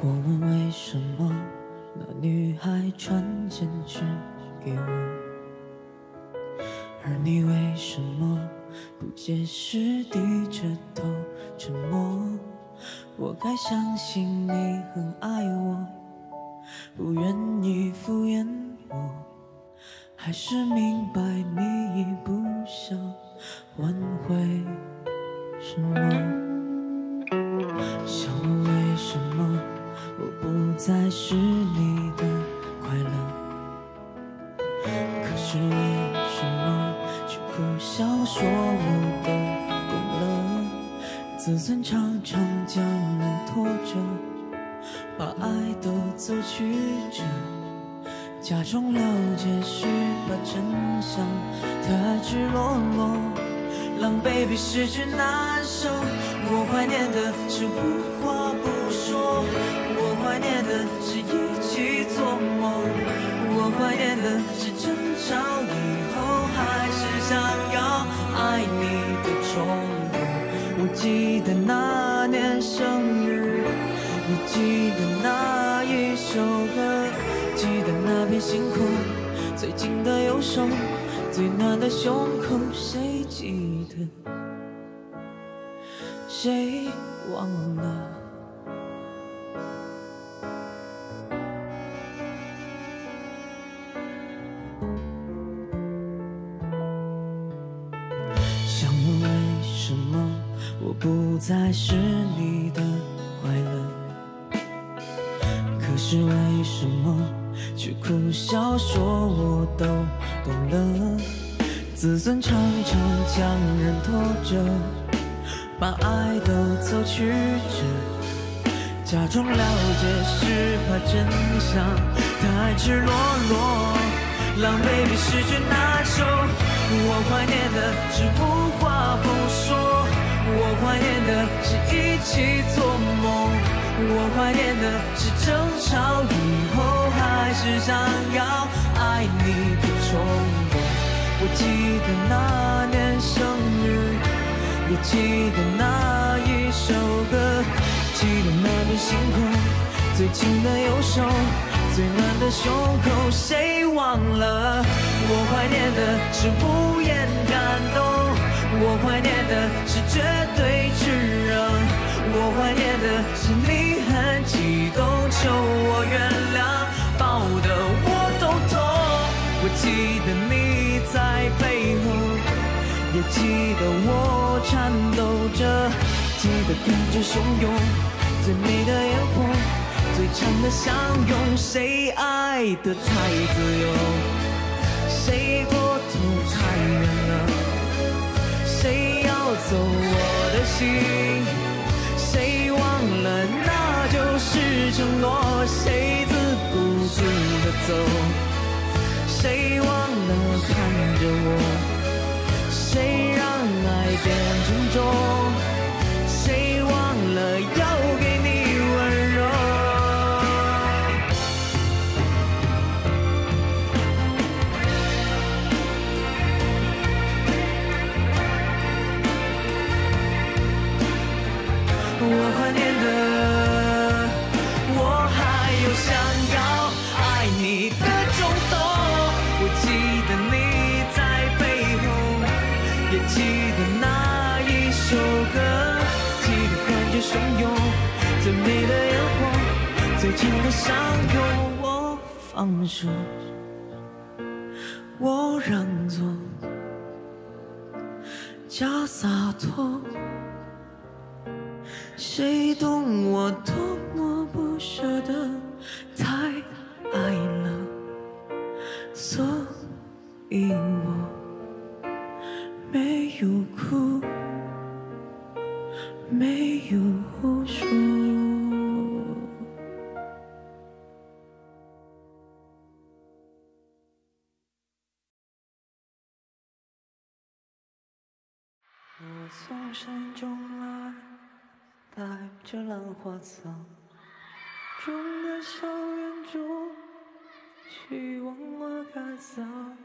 我问为什么那女孩传简讯给我，而你为什么不解释低着头沉默？我该相信你很爱我，不愿意敷衍我，还是明白你已不想挽回什么？想问为什么我不再是你的快乐，可是为什么却苦笑说我都懂了？自尊常常将人拖着，把爱都走曲折，假装了解是把真相太赤裸裸，狼狈比失去难受。我怀念的是无话不说，我怀念的是一起做梦，我怀念的是争吵以后还是想要爱你的冲动。我记得那年生日，也记得那一首歌，记得那片星空，最近的右手，最暖的胸口，谁记得？谁忘了？想问为什么我不再是你的快乐？可是为什么却苦笑说我都懂了？自尊常常将人拖着，把爱都走曲折，假装了解是怕真相太赤裸裸，狼狈比失去难受。我怀念的是无话不说，我怀念的是一起做梦，我怀念的是争吵以后还是想要爱你的冲动。我记得那年生日，也记得那一首歌，记得那片星空，最紧的右手，最暖的胸口，谁忘了？我怀念的是无言感动，我怀念的是绝对炽热，我怀念的是你很激动，求我原谅，抱得我都痛。我记得你在背后，也记得我颤抖着，记得感觉汹涌，最美的烟火，最长的相拥，谁爱的太自由，谁过头太远了，谁要走我的心，谁忘了那就是承诺，谁自顾自的走，谁忘了看着我，谁让爱变沉重，谁忘了要给你温柔。我怀念的，我还有想要爱你的冲动。我记得你在背后，也记得那一首歌，记得感觉汹涌，最美的烟火，最长的相拥。我放手，我让座，假洒脱，谁懂我多么不舍得，太爱了，所以我没有哭，没有说。我从山中来，带着兰花草，种的小园中，希望花开早。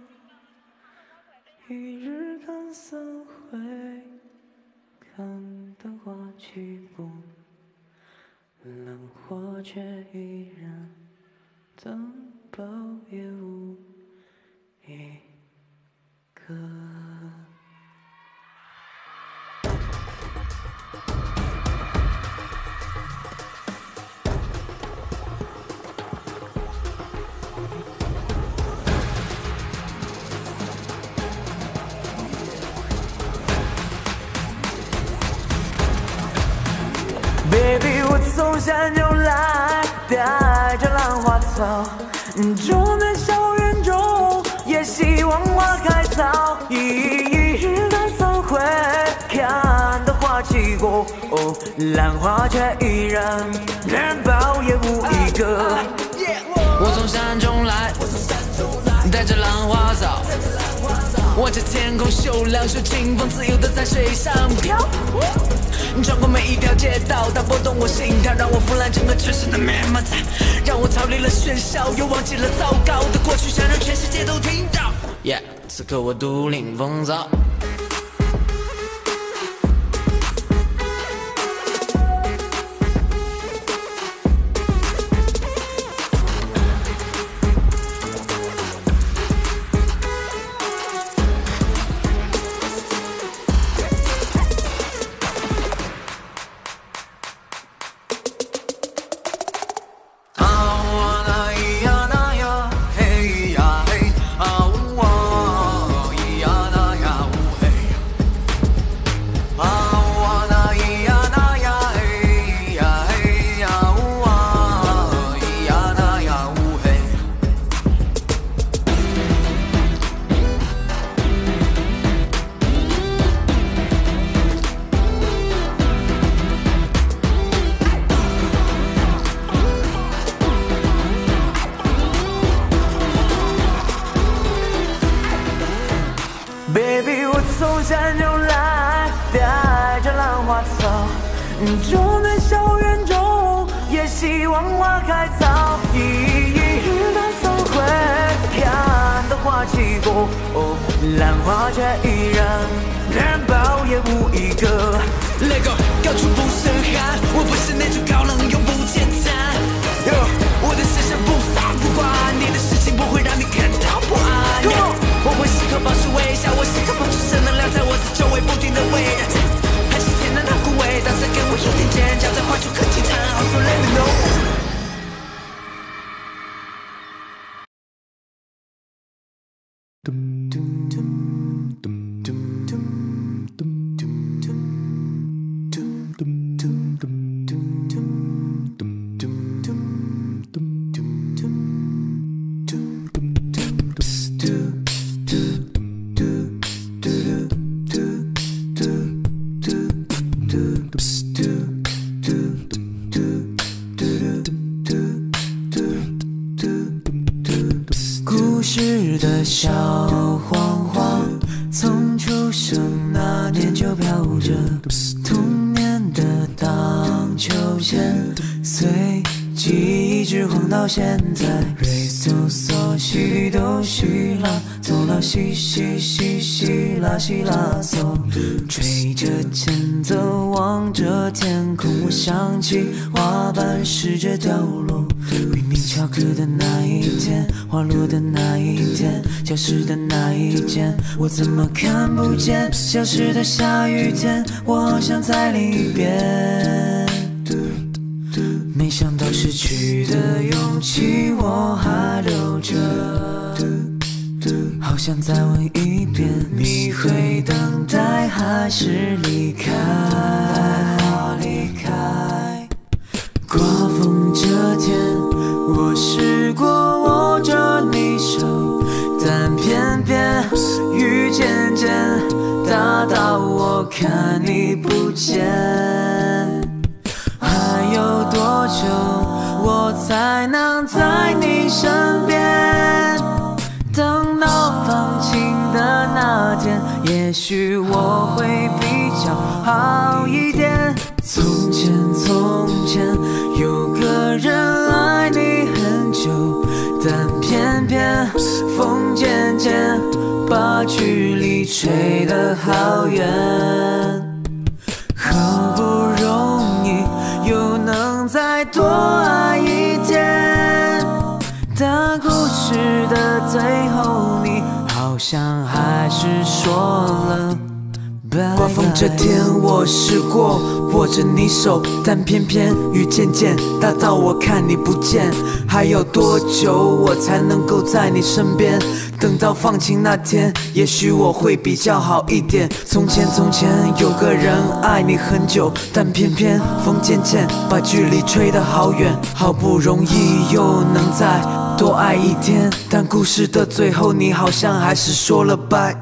一日看三回，看得花期过，兰花话却依然怎抱也无一个。Baby， 我从山中来，带着兰花草，种在校园中，也希望花开草。一日打扫会，看到花期过，兰花却依然，人抱也无一个。 我从山中来，带着兰花草，望着天空秀亮，受清风，自由的在水上飘。穿过每一条街道，它拨动我心跳，让我俯览整个城市的面貌，让我逃离了喧嚣，又忘记了糟糕的过去，想让全世界都听到。Yeah， 此刻我独领风骚。 Baby， 我从山中来，带着兰花草，种在校园中，也希望花开草。一日打扫会，看到花期过，兰花却依然，人抱也无一个。 Let go， 高处不胜寒，我不是那种高冷永不见残。我的思想不散不管，你的事情不会让你感到不安。我会时刻保持微笑，我时刻保持正能量，在我的周围不停的围绕。还是天然的枯萎，但再给我一点尖叫，再画出颗金叹号，so let me know。 故事的小黄花，从出生那年就飘着，童年的荡秋千，随记忆一直晃到现在。瑞嗦嗦西里哆西啦，嗦啦西西西西啦西啦嗦，吹着前奏望着天空，我想起花瓣试着掉落，明明翘课的那一天，花落的那一天，教室的那一间，我怎么看不见？消失的下雨天，我好想再淋一遍。没想到失去的勇气我还留着，好想再问一遍，你会等待还是离开？刮风这天，我试过握着你手，但偏偏雨渐渐大到我看你不见。还有多久我才能在你身边？等到放晴的那天，也许我会比较好一点。从前从前有个人爱你很久，但偏偏风渐渐把距离吹得好远。好不容易又能再多爱最后你好像还是说了刮风这天，我试过握着你手，但偏偏雨渐渐大到我看你不见。还有多久我才能够在你身边？等到放晴那天，也许我会比较好一点。从前有个人爱你很久，但偏偏风渐渐把距离吹得好远。好不容易又能再多爱一天，但故事的最后，你好像还是说了拜。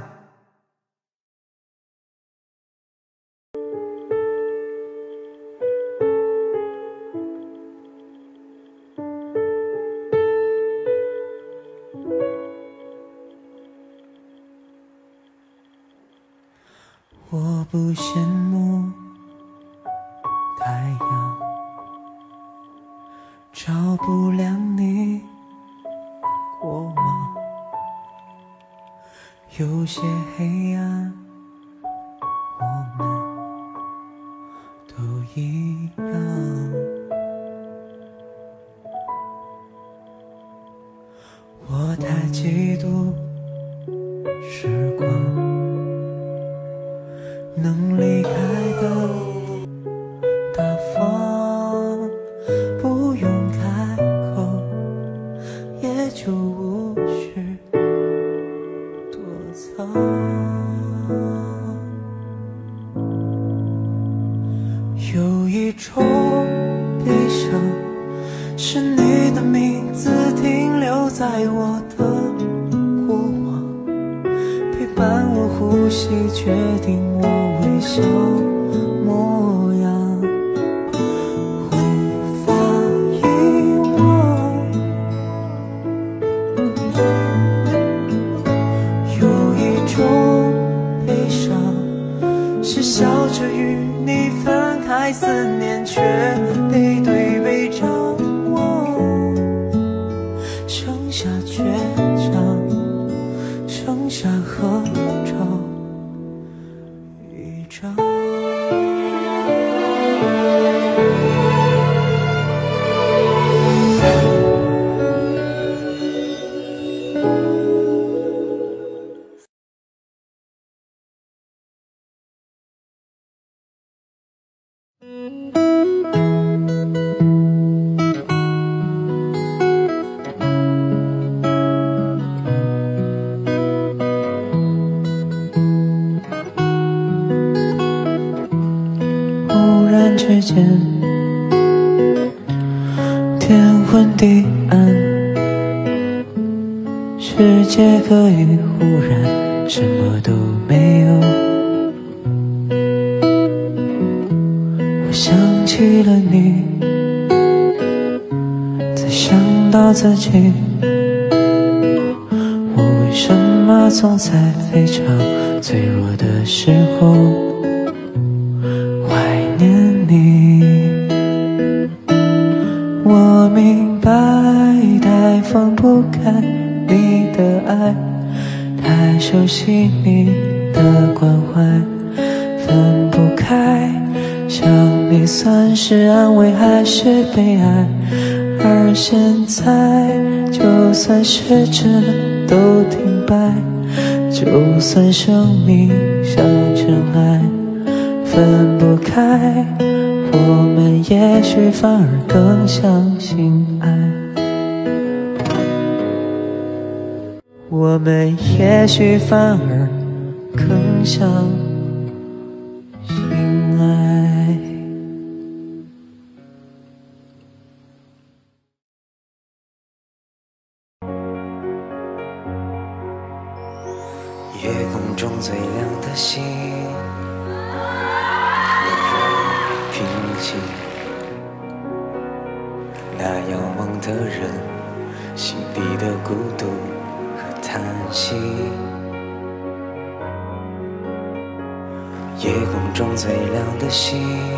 我不羡慕太阳，照不亮你过往。有些黑暗，我们都一样。我太嫉妒时光。能离开的大方，不用开口，也就无需躲藏。有一种悲伤，是你的名字停留在我的过往，陪伴我呼吸，决定我微笑模样，无法遗忘。有一种悲伤，是笑着与你分开，4年却背对背张望，剩下倔强，剩下合照一张。忽然之间，天昏地暗，世界可以忽然什么都没有。我想起了你，才想到自己，我为什么总在非常脆弱的时候怀念你？我明白，太放不开你的爱，太熟悉你的关怀，分不开，想你算是安慰还是悲哀？而现在，就算是真都停摆，就算生命像尘埃，分不开，我们也许反而更相信爱。我们也许反而更相信爱。 夜空中最亮的星，能否平静？那遥望的人心底的孤独和叹息。夜空中最亮的星，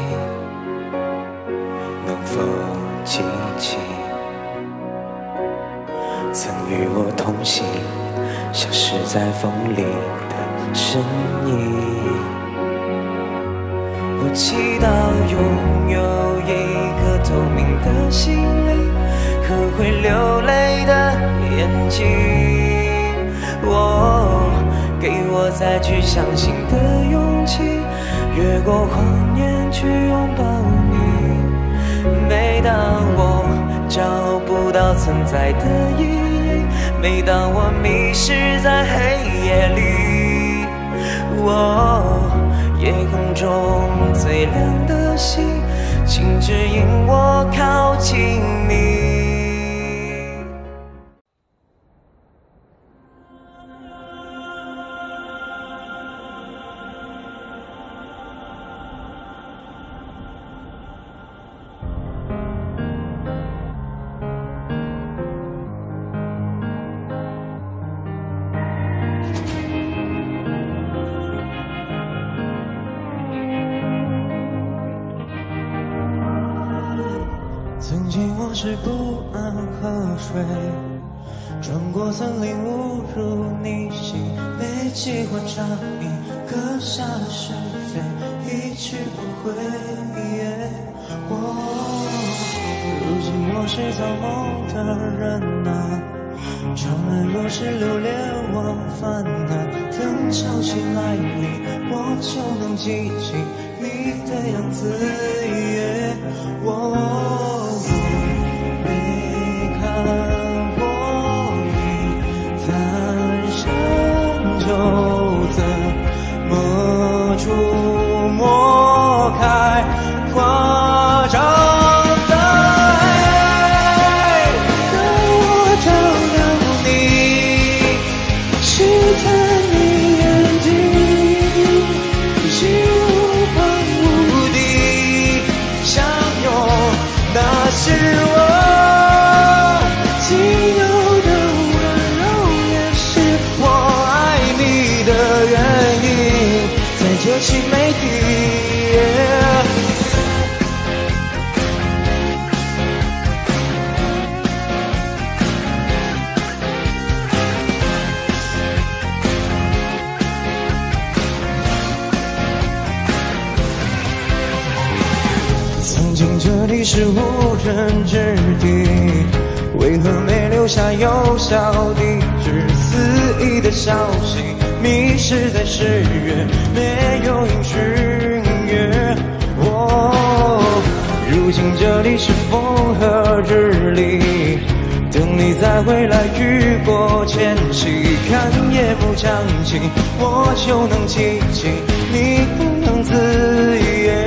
能否记起曾与我同行，消失在风里的身影？我祈祷拥有一颗透明的心灵和会流泪的眼睛。 给我再去相信的勇气，越过谎言去拥抱你。每当我找不到存在的意义，每当我迷失在黑夜里，夜空中最亮的星，请指引我靠近你。曾经我是不安河水，穿过森林误入你心，被机关插影刻下了是非，一去不回。如今我是造梦的人啊，常人若是流连忘返啊，等潮起来临，我就能记起你的样子。没看过你蹒跚，就怎么触摸开夸张的爱？当我找到你，是看你眼睛，心无旁无敌，相拥，那是我仅有的温柔，也是我爱你的原因，在这凄美地。曾经这里是无人之地，为何没留下有效地址？肆意的消息，迷失在十月，没有音讯月。如今这里是风和日丽，等你再回来雨过天晴，看夜幕将近，我就能记起你的样子。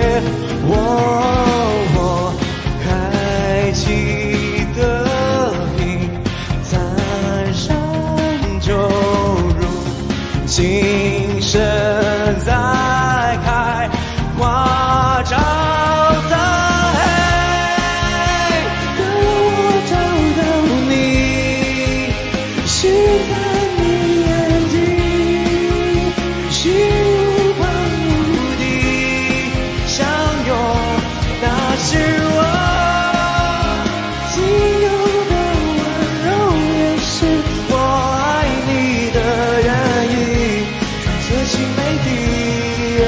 我还记得你蹒跚，就如今身在开夸张的黑。当我找到你，是看你眼睛，心无旁无敌，相拥，那是我仅有的温柔，也是我爱你的原因，在这凄美地。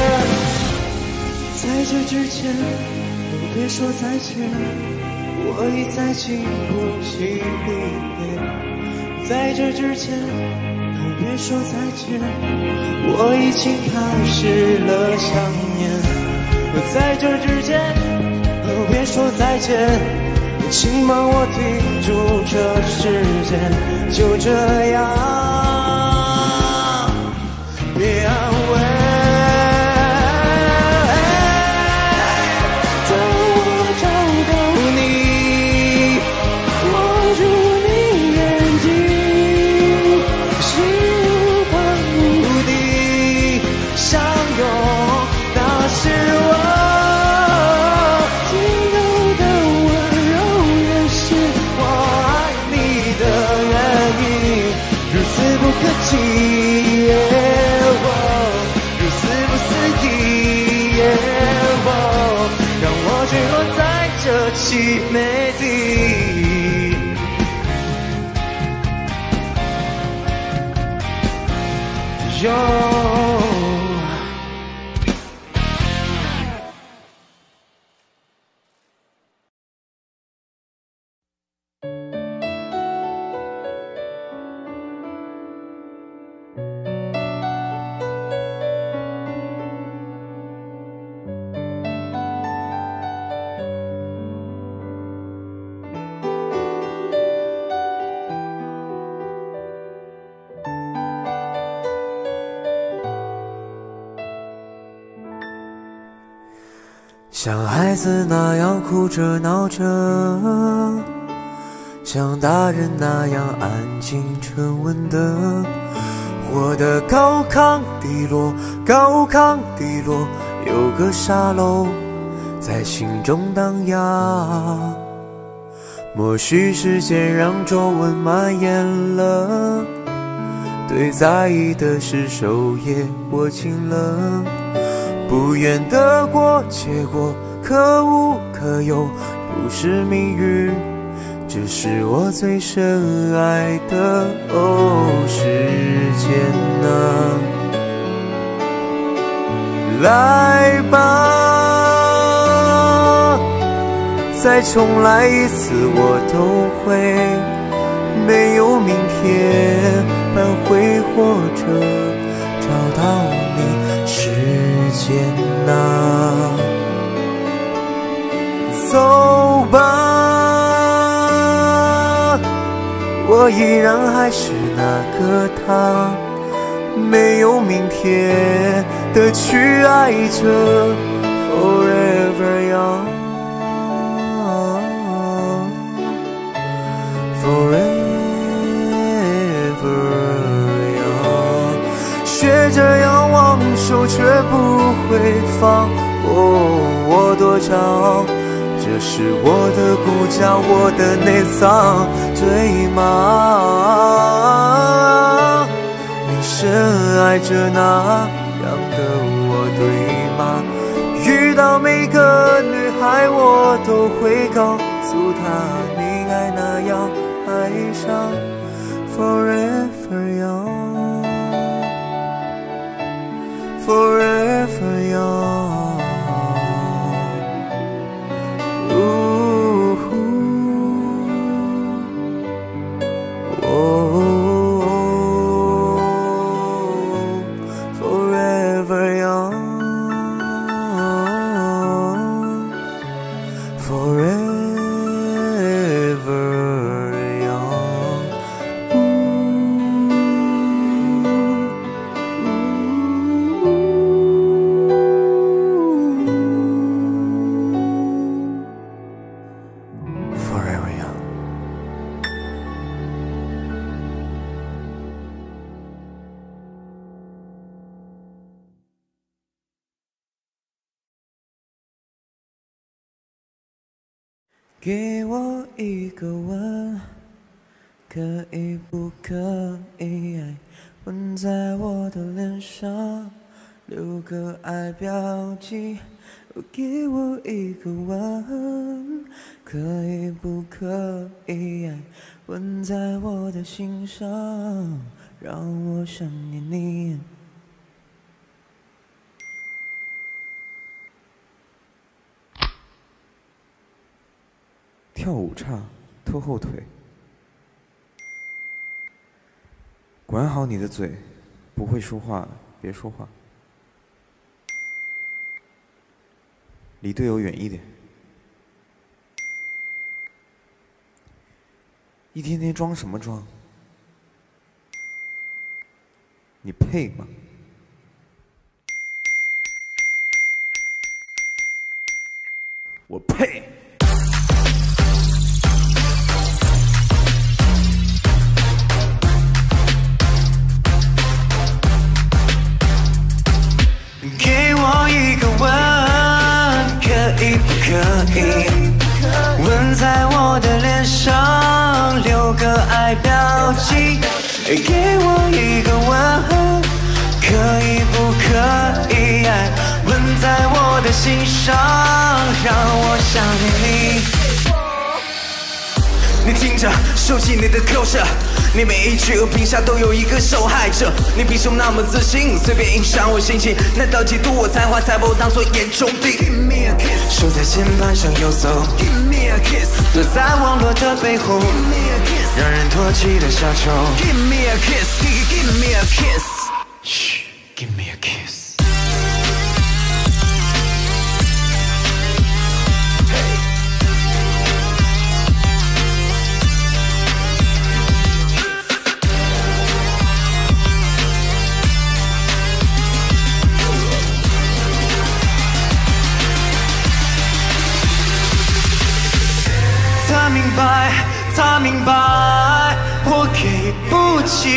在这之前，别说再见，我已在经不起离别。在这之前，别说再见，我已经开始了想念。在这之前，别说再见，请帮我停住这时间，就这样，别安慰。当我找到你，握住你眼睛，心无旁无敌，相拥，那是我不可及，如此不思议，让我坠落在这凄美地。 像孩子那样哭着闹着，像大人那样安静沉稳的，活得高亢低落，高亢低落，有个沙漏在心中荡漾。默许时间让皱纹蔓延了，对在意的事手也握紧了，不愿得过且过，可无可有，不是命运，只是我最深爱的时间啊。来吧，再重来一次我都会，没有明天，般挥霍着找到你时间啊。走吧，我依然还是那个他，没有明天的去爱着 Forever Young Forever Young， 学着仰望手却不会放，我多骄傲，这是我的骨架，我的内脏，对吗？你深爱着那样的我，对吗？遇到每个女孩我都会告诉她，你该那样爱上 Forever Young Forever Young。给我一个吻，可以不可以？吻在我的脸上，留个爱标记。给我一个吻，可以不可以？吻在我的心上，让我想念你。跳舞差，拖后腿。管好你的嘴，不会说话别说话。离队友远一点。一天天装什么装？你配吗？我配。给我一个吻，可以不可以？吻在我的脸上，留个爱标记。给我一个吻，可以不可以？吻在我的心上，让我想念你。你听着，收起你的口舌，你每一句恶评下都有一个受害者。你凭什么那么自信，随便影响我心情？难道嫉妒我才华，才把我当作眼中钉？手在键盘上游走，躲在网络的背后，让人唾弃的小丑。Give me a kiss, give me a kiss. Shh, give me a kiss. 他明白，他明白，我给不起。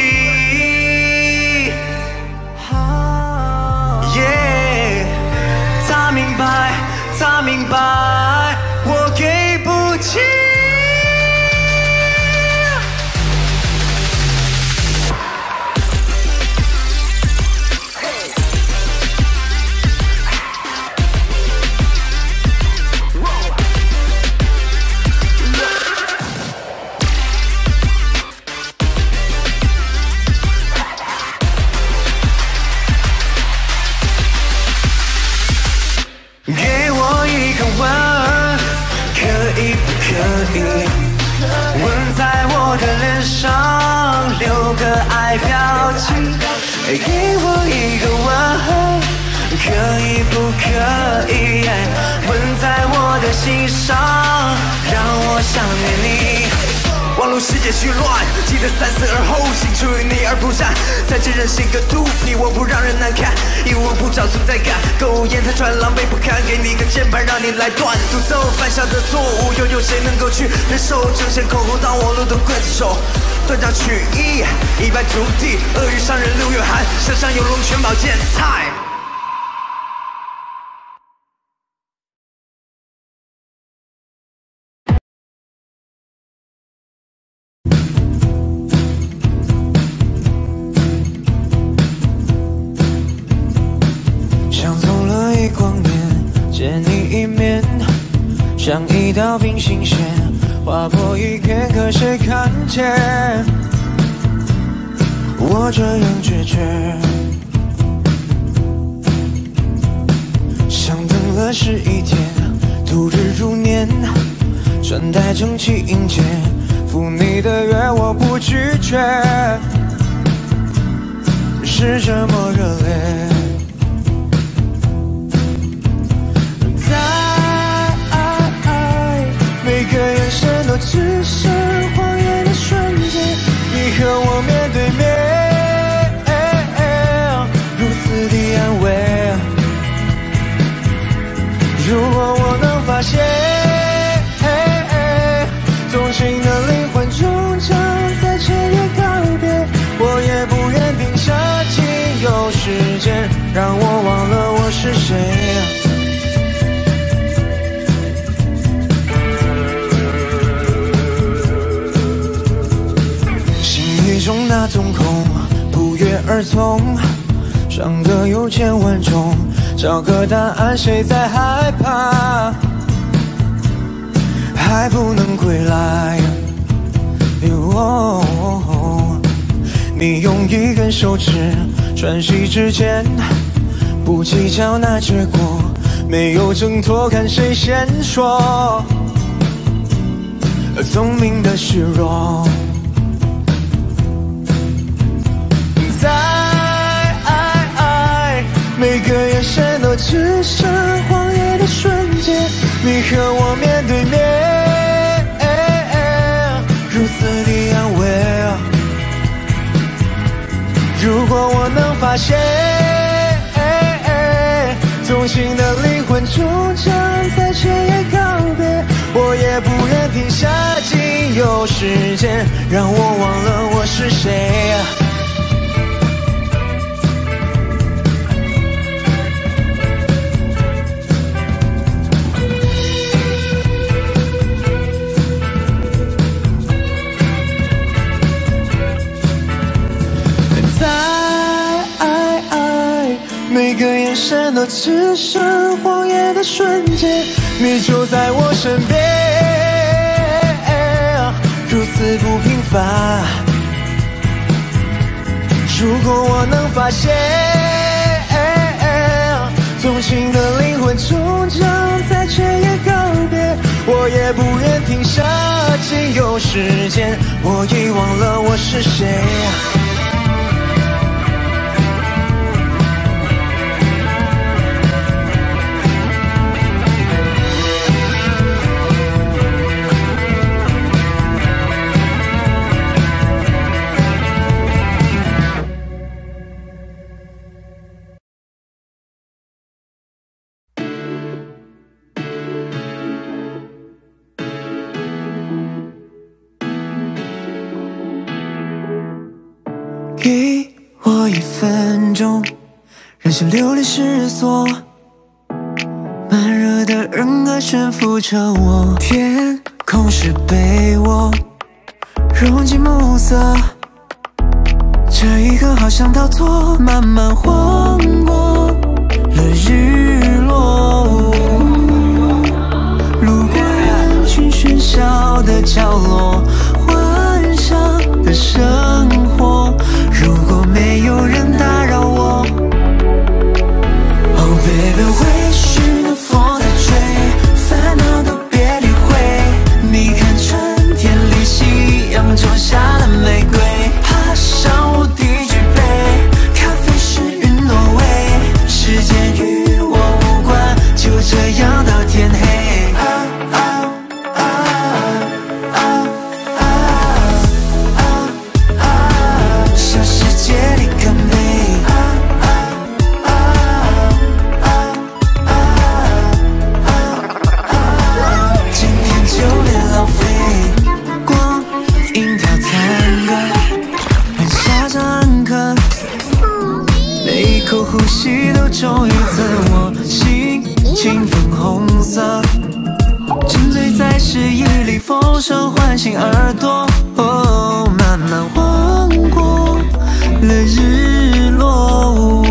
他明白，他明白，我给不起。留个爱表情，给我一个吻，可以不可以？吻在我的心上，让我想念你。网络世界虚乱，记得三思而后行，出于你而不战，才知人性格毒你我不让人难看，一无不找存在感，苟延残喘，狼狈不堪，给你个键盘让你来断，独奏犯下的错误，又有谁能够去忍受？争先恐后当我路的刽子手，断章取义，一败涂地，恶语伤人六月寒，身上有龙泉宝剑菜。见你一面，像一道平行线，划破一片，可谁看见？我这样决绝，像等了11天，度日如年，穿戴整齐迎接，赴你的约我不拒绝，是这么热烈。每个眼神都只剩谎言的瞬间，你和我面对面，如此的安慰。如果我能发现，动情的灵魂终将在这夜告别，我也不愿停下仅有时间，让我忘了我是谁。中那瞳孔不约而同，伤得有千万种，找个答案，谁在害怕？还不能归来。你用一根手指穿细指尖，不计较那结果，没有挣脱，看谁先说。聪明的虚荣。每个眼神都只剩谎言的瞬间，你和我面对面，如此的安慰。如果我能发现，动情的灵魂终将在这夜告别，我也不愿停下仅有时间，让我忘了我是谁。每个眼神都只剩谎言的瞬间，你就在我身边，如此不平凡。如果我能发现，动情的灵魂终将在这夜告别，我也不愿停下仅有时间，我已忘了我是谁。 给我1分钟，让心流离失所。慢热的人儿悬浮着我，天空是被我融进暮色。这一刻好像倒错，慢慢晃过了日落。路过人群喧嚣的角落，幻想的生活，如果没有人打扰我。Oh baby， 微醺的风在吹，烦恼都别理会。你看春天里夕阳种下了玫瑰，爬上屋顶举杯，咖啡是云朵味，时间与我无关，就这样到天黑。小世界里干杯，今天就别浪费，光阴跳探戈，按下张刻，每一口呼吸都忠于自我，心情粉红色，沉醉在诗意里，风声唤醒耳朵，慢慢晃过了日落。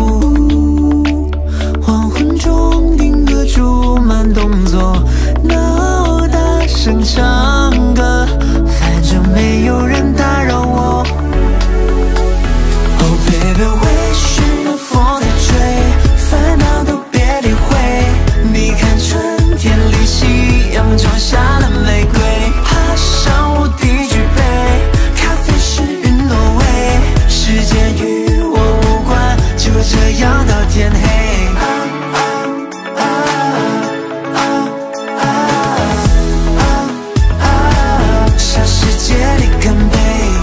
黄昏中定格住慢动作，闹大声唱歌，反正没有人打扰我。Oh baby， 微醺的风在吹，烦恼都别理会。你看春天里夕阳种下了玫瑰，爬上屋顶举杯，咖啡是云朵味，时间与我无关，就这样到天黑。小世界里干杯，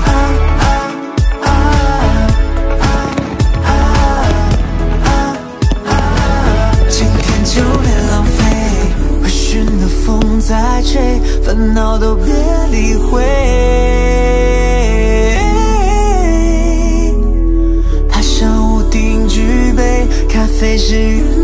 今天就别浪费，微醺的风在吹，烦恼都别理会。爬上屋顶举杯，咖啡是云